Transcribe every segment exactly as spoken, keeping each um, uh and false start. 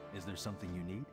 Is there something you need?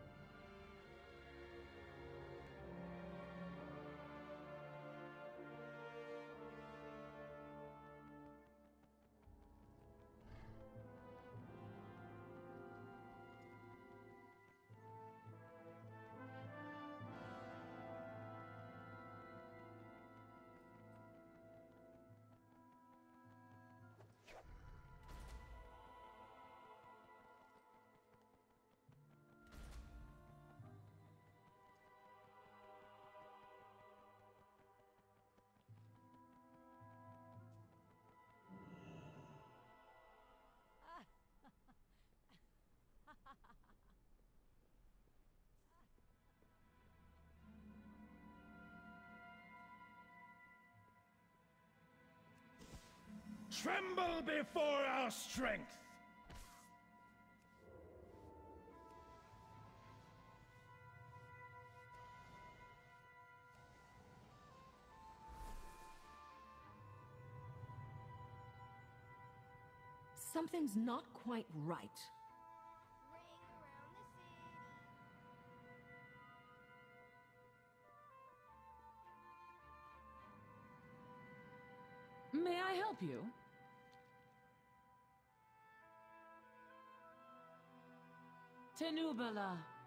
Tremble before our strength! Something's not quite right. Ring around the city. May I help you? Tenubala.